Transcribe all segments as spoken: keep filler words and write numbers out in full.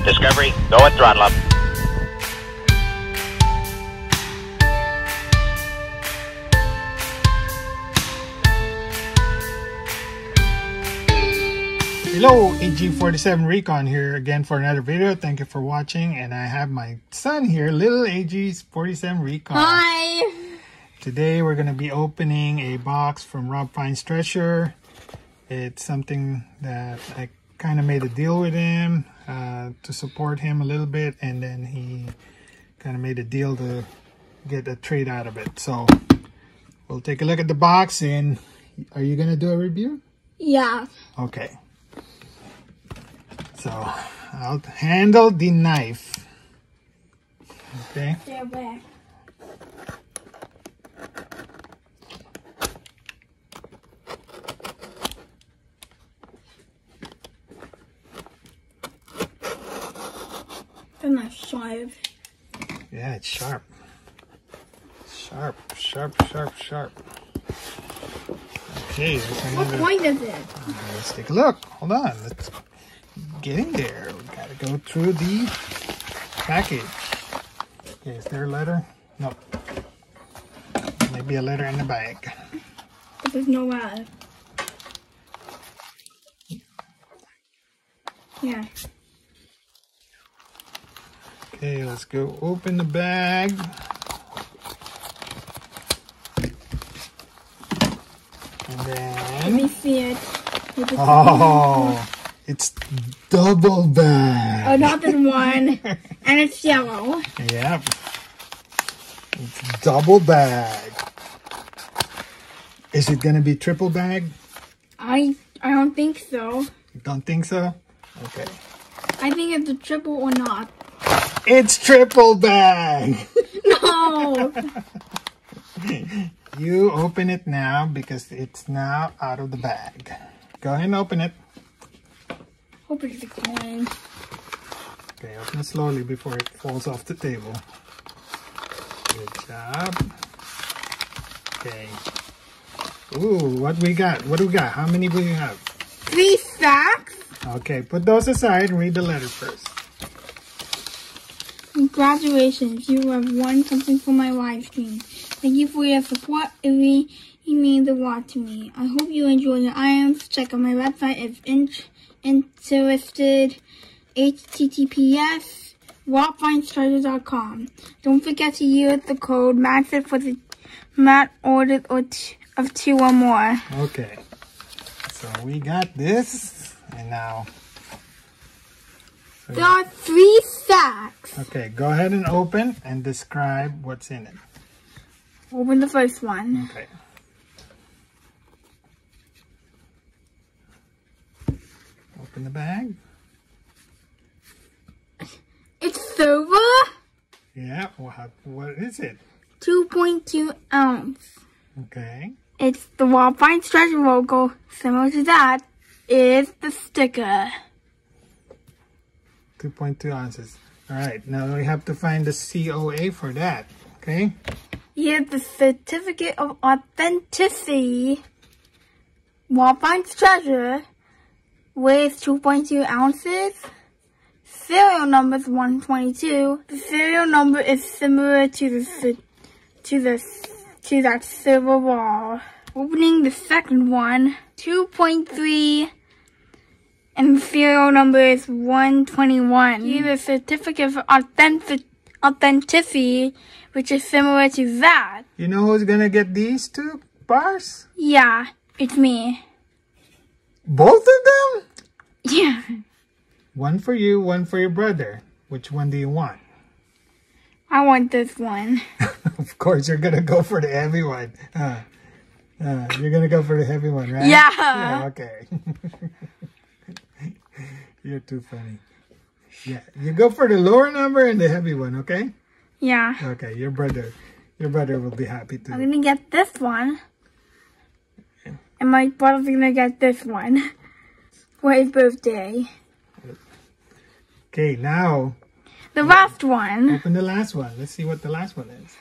Discovery, go at throttle up. Hello, A G forty-seven Recon here again for another video. Thank you for watching, and I have my son here, little A G forty-seven Recon. Hi! Today we're going to be opening a box from Rob Fine's Treasure. It's something that I kind of made a deal with him uh, to support him a little bit, and then he kind of made a deal to get a trade out of it. So we'll take a look at the box, and are you going to do a review? Yeah. Okay. So I'll handle the knife. Okay. They're back. They're not sharp. Yeah, it's sharp. Sharp, sharp, sharp, sharp. Okay, there's What another. point is it? Let's take a look. Hold on. Let's get in there. We gotta go through the package. Okay, is there a letter? No. Maybe a letter in the bag. But there's no letter. Yeah. Okay, let's go open the bag. And Let then... me see it. Maybe it's Oh, it's double bag. Oh, not this one. And it's yellow. Yep. It's double bag. Is it going to be triple bag? I I don't think so. You don't think so? Okay. I think it's a triple or not. It's triple bag. No! You open it now because it's now out of the bag. Go ahead and open it. Hope it's a coin. Okay, open it slowly before it falls off the table. Good job. Okay. Ooh, what we got? What do we got? How many do we have? Three stacks. Okay, put those aside and read the letter first. Congratulations, you have won something for my live stream. Thank you for your support. It really it means a lot to me. I hope you enjoy your items. Check out my website if in interested. H T T P S rob fine's treasure dot com. Don't forget to use the code MAXIT for the mat orders or t of two or more. Okay, so we got this, and now... There are three stacks. Okay, go ahead and open and describe what's in it. Open the first one. Okay. Open the bag. It's silver. Yeah, well, what is it? two point two ounce. Okay. It's the Rob Fine's Treasure logo. Similar to that is the sticker. two point two ounces. All right, now we have to find the C O A for that. Okay. Here's the certificate of authenticity. Rob Fine's Treasure weighs two point two ounces. Serial number is one twenty-two. The serial number is similar to the to the to that silver ball. Opening the second one, two point three, and the serial number is one twenty-one. Here's a certificate of authentic authenticity, which is similar to that. You know who's gonna get these two bars? Yeah, it's me. Both of them? Yeah. One for you, one for your brother. Which one do you want? I want this one. Of course, you're gonna go for the heavy one. Uh, uh, you're gonna go for the heavy one, right? Yeah. Yeah, okay. You're too funny. Yeah, you go for the lower number and the heavy one, okay? Yeah. Okay, your brother, your brother will be happy too. I'm gonna get this one. And my brother's gonna get this one for his birthday. Okay, now The last one. open the last one. Let's see what the last one is.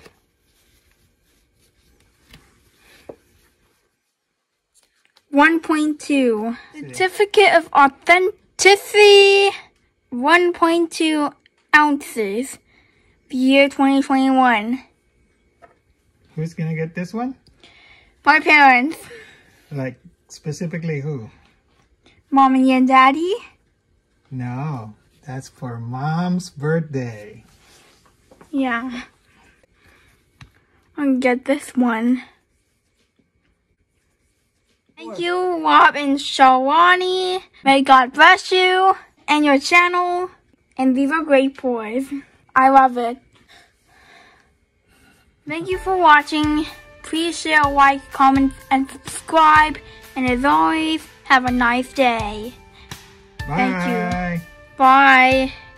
one point two. Certificate of authenticity. one point two ounces, the year twenty twenty-one. Who's gonna get this one? My parents. Like, specifically who? Mommy and Daddy? No, that's for Mom's birthday. Yeah. I'll get this one. Thank you, Rob and Shawani. May God bless you and your channel. And these are great boys. I love it. Thank you for watching. Please share, like, comment, and subscribe. And as always, have a nice day. Bye. Thank you. Bye.